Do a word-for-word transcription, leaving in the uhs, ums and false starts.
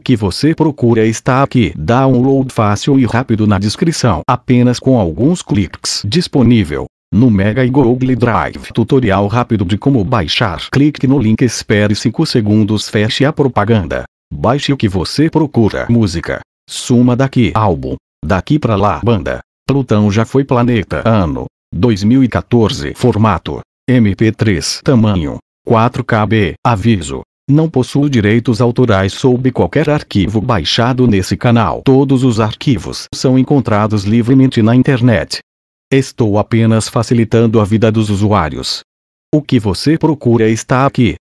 que você procura está aqui. Download fácil e rápido na descrição. Apenas com alguns cliques. Disponível no Mega e Google Drive. Tutorial rápido de como baixar. Clique no link, espere cinco segundos, feche a propaganda. Baixe o que você procura. Música. Suma daqui. Álbum. Daqui pra lá. Banda. Plutão já foi planeta. Ano. dois mil e quatorze. Formato. M P três. Tamanho. quatro K B. Aviso. Não possuo direitos autorais sobre qualquer arquivo baixado nesse canal. Todos os arquivos são encontrados livremente na internet. Estou apenas facilitando a vida dos usuários. O que você procura está aqui.